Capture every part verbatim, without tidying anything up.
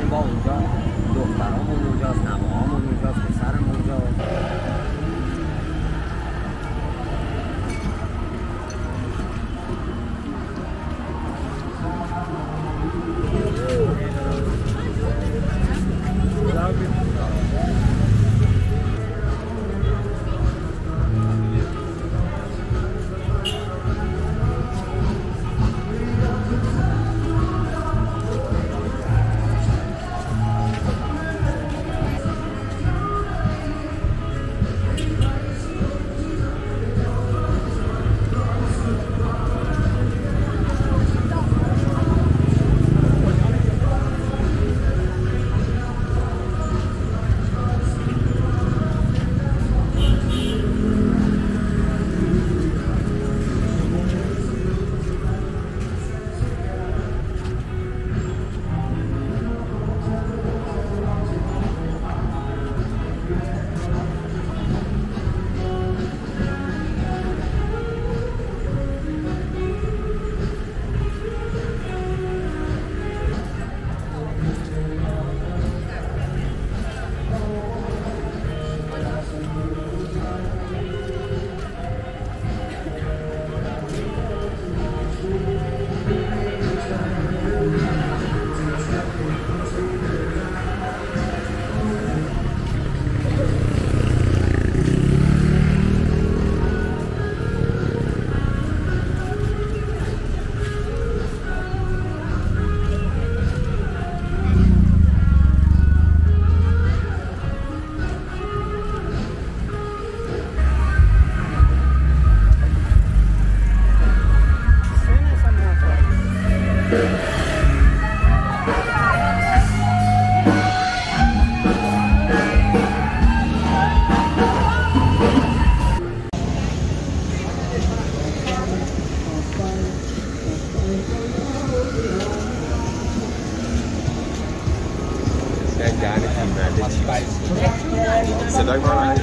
ما اونجا، دخترامون اونجاست، نوهامون اونجاست، پسرم اونجاست. صدای ما آره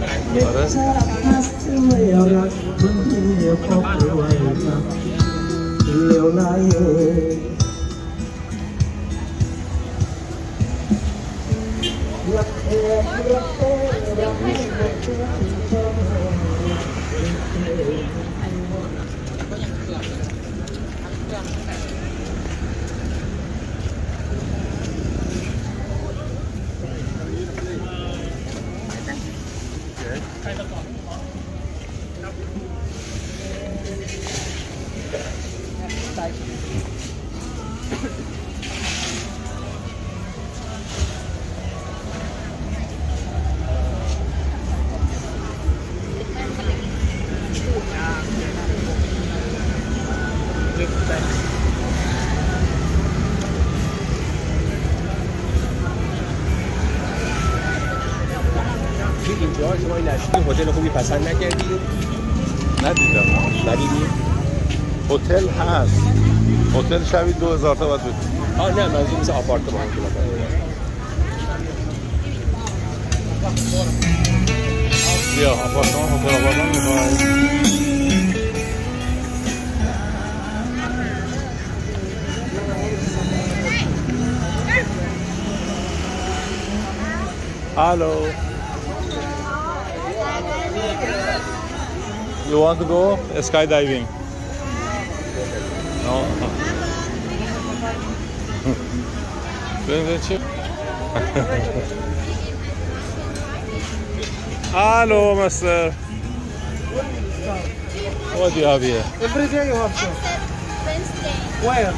اینجا شما این نشدی هتل خوبی پسند نکردی؟ ندیدم. ندیدی؟ هتل هست. هتل شبی دو هزار تا باید بود. آه نه منظور مثل آپارتمان که بیا آپارتمان هتل آپارتمان میخوای؟ Hello. You want to go skydiving? No. Hello, master. What do you have here? Every day you have show. Wednesday. Where?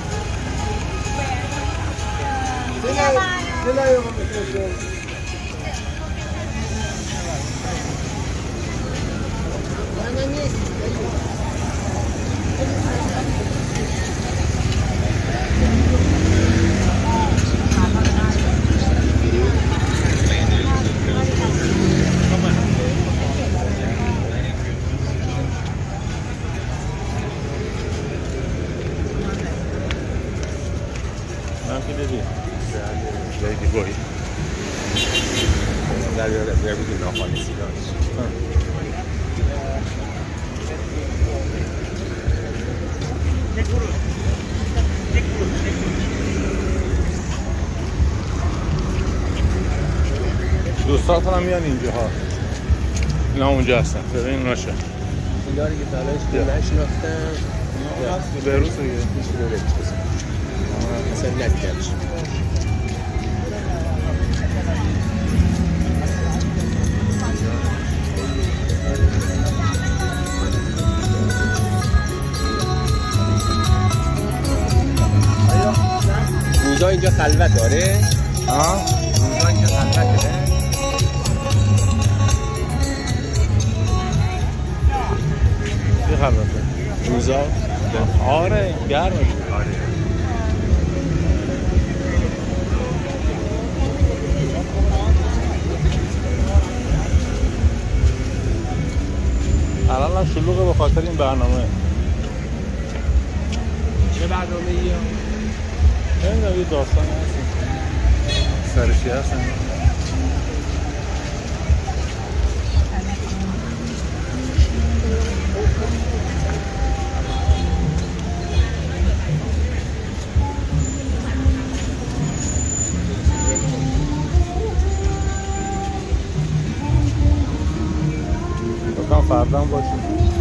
Where? Lady boy. That is everything off on the cigars. دوستات هم میان اینجا ها. اینا اونجا هستن. ببین اونا شه. اینا رو که تا الانش که نشناختم. اونا هست تو بیروت دیگه. هیچ رو نمی‌شناسم. اصلا ندیدمش. روزا اینجا خلوت داره؟ ها؟ روزا اینجا خلوت داره؟ چی خلوته؟ روزا؟ آره گرمه. آره. الان شلوغه به خاطر این برنامه. چه برنامه ای ها؟ نمیدونم یه داستان هست. سرشی هستن. بکنم فردا هم باشیم.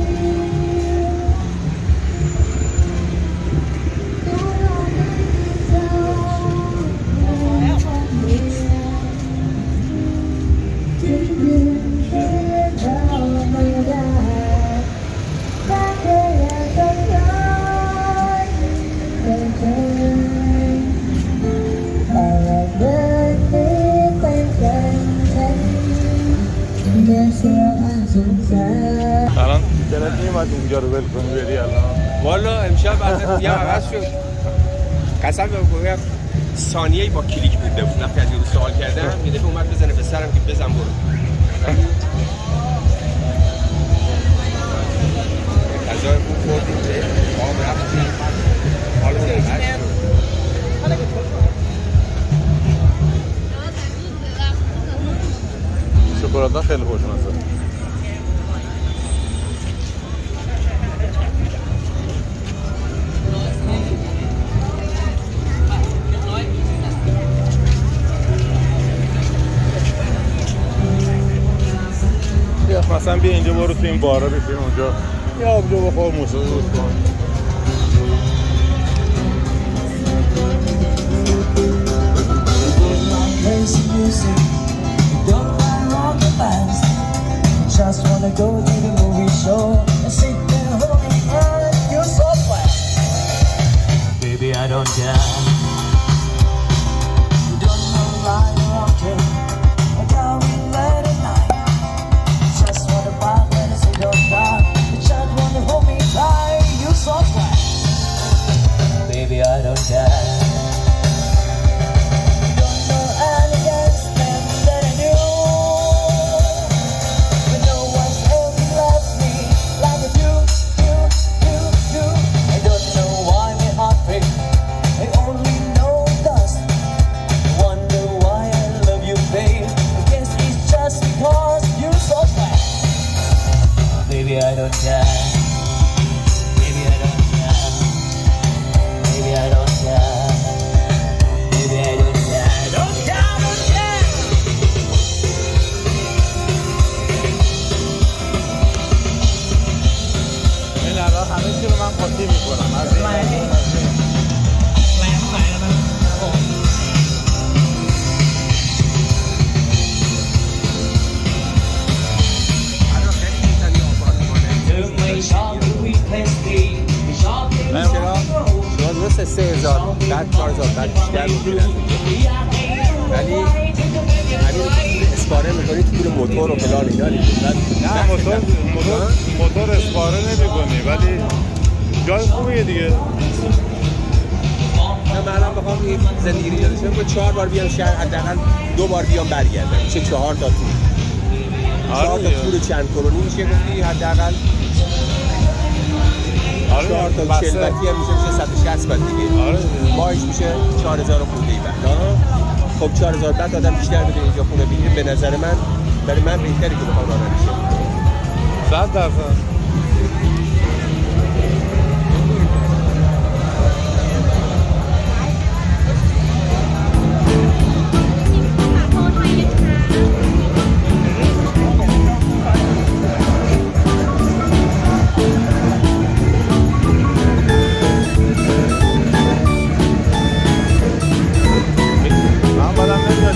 الان دلت نیومد اینجا رو ول کنی بری الان؟ والا امشب بعد دیگه عوض شد. قسم بخورم ثانیه‌ای با کلیک بوده بود. وقتی از یارو سوال کردم یه دفعه اومد بزنه به سرم که بزن برو. غذای خوب خوردیم که آب رفتیم. حالا سرگرم شکلات خیلی خوشمزه. مثلا بیا اینجا برو تو این بارا بشین اونجا یا آبجو بخور موسیقی گوش کن. Just wanna go to the movie show and sit there holding hand. You're so fine, baby. I don't care. You don't know right or wrong, I got me late at night. Just wanna buy when I say don't die. You just wanna hold me tight. You're so fine, baby. I don't care. You don't know any dance that I do. Baby, I don't care. Baby, I don't care. Baby, I don't care. Baby, I don't care. Don't care, don't care. این الان همه چی رو من قاطی میکنم. از این درست سه هزار بعد چهار هزار بعد بیشتر میگیرن ولی همین اسپاره میکنی تو پول موتور و فلان اینا نه موتور موتور موتور اسپاره نمیکنی ولی جای خوبیه دیگه. من الان بخوام این زندگی رو یادش بدم چهار بار بیام شهر حداقل دو بار بیام برگردم میشه چهار تا تور. چهار تا تور چند کرونی میشه گفتی حداقل چهار تا چلبتی هم میشه میشه صد و شصت بعد دیگه. آره ماهش میشه چهار هزار خورده ای بعد. خب چهار هزار بعد آدم بیشتر بده اینجا خونه بگیره به نظر من برای من بهتره که بخوام راه نمیشه. صد درصد.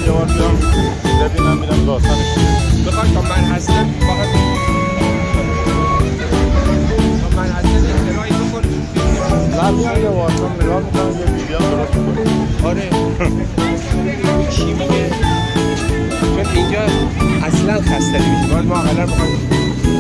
یه بار بیام ببینم میرم داستانش چیه. بخوای تا من هستم فقط تا من هستم اطلاعی بکن. من میام یه واسم نگاه میکنم یه ویدیو هم درست میکنم. آره چی میگه؟ چون اینجا اصلا خسته نمیشه. باید ما اقلا بخوایم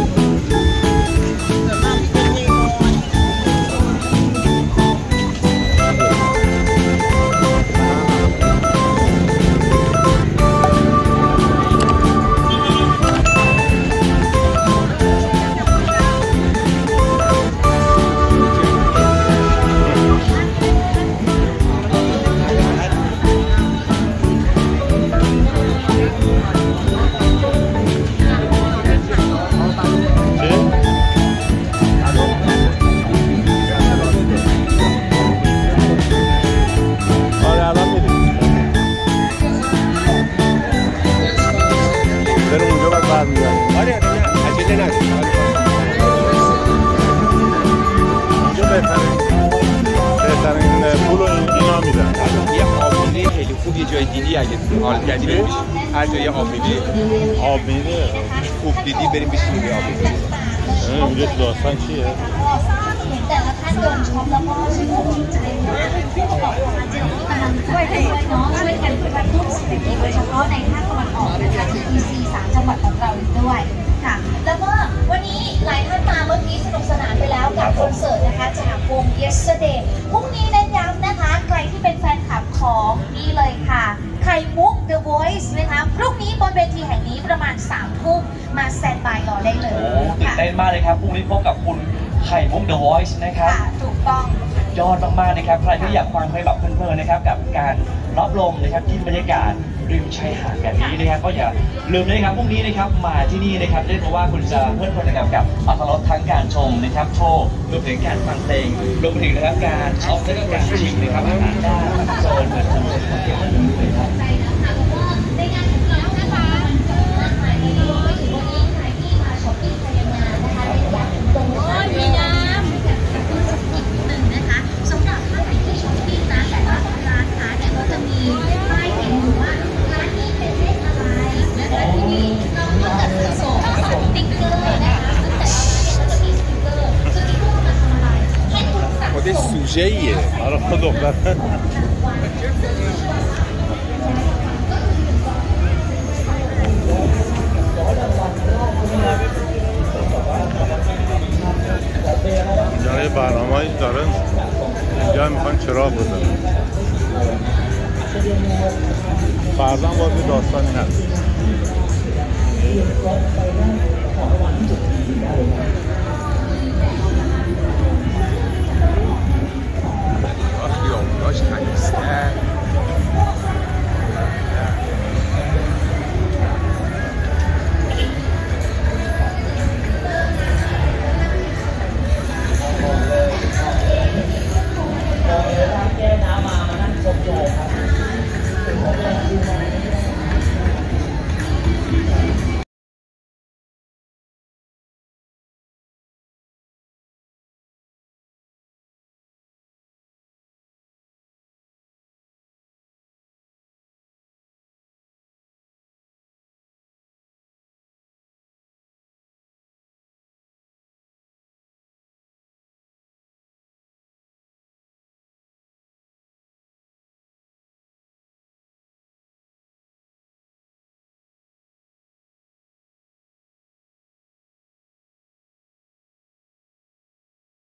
حال کردی بریم هر جایی آب میبینی آب میره خوب دیدی بریم بشینیم یه آب میبینی اینجا تو داستان چیه؟ แต่ละท่านโดนชมแล้วก็ชื่นชมใจนะคะที่เขาบอกว่าเจนนี่กำลังช่วยกันเนาะช่วยกันกระตุ้นเศรษฐกิจโดยเฉพาะในภาคตะวันออกนะคะที่ อี ซี สามจังหวัดของเราอีกด้วยค่ะแล้วก็วันนี้หลายท่านมาเมื่อกี้สนุกสนานไปแล้วกับคอนเสิร์ตนะคะจากวง Yesterday พรุ่งนี้เน้นย้ำนะคะใครที่เป็นแฟนคลับของนี่เลยค่ะไข่มุก The Voice นะคะพรุ่งนี้บนเวทีแห่งนี้ประมาณสามทุ่มมาแซนบายรอได้เลยโอ้ตื่นเต้นมากเลยครับพรุ่งนี้พบกับคุณไข่มุก The Voice นะครับค่ะถูกต้องยอดมากๆนะครับใครที่อยากฟังเพลงแบบเพลินๆนะครับกับการรับลมนะครับที่บรรยากาศริมชายหาดแบบนี้นะครับก็อย่าลืมนะครับพรุ่งนี้นะครับมาที่นี่นะครับเรียกว่าคุณจะเพลิดเพลินนะครับกับอรรถรสทั้งการชมนะครับโชว์รวมถึงการฟังเพลงรวมถึงนะครับการช็อปและก็การชิมนะครับอาหารด้านโซนเหมือนสมุทรสาครเลยครับในงานของเรานะคะขายในโลกไปถึงวันนี้ขายที่มาช้อปปิ้งภายในงานนะคะในอยากตรงว่ามีน้ำอีกหนึ่งนะคะสำหรับท่านไหนที่ช้อปปิ้งนะแต่ว่าร้านค้าเนี่ยก็จะมีป้ายเห็นอยู่ว่าร้านนี้เป็นเลขอะไรนะคะที่นี่เราก็จะส่งสติ๊กเกอร์นะคะซึ่งแต่ละร้านเนี่ยก็จะมีสติ๊กเกอร์สติ๊กเกอร์มาทำอะไรให้คุณสั่ง خود سوژه ایه آره خود دختر اینجا یه برنامه‌ای دارن اینجا میخوان چراغ بزنن فردا باز یه داستانی هست خیابوناش خلیسته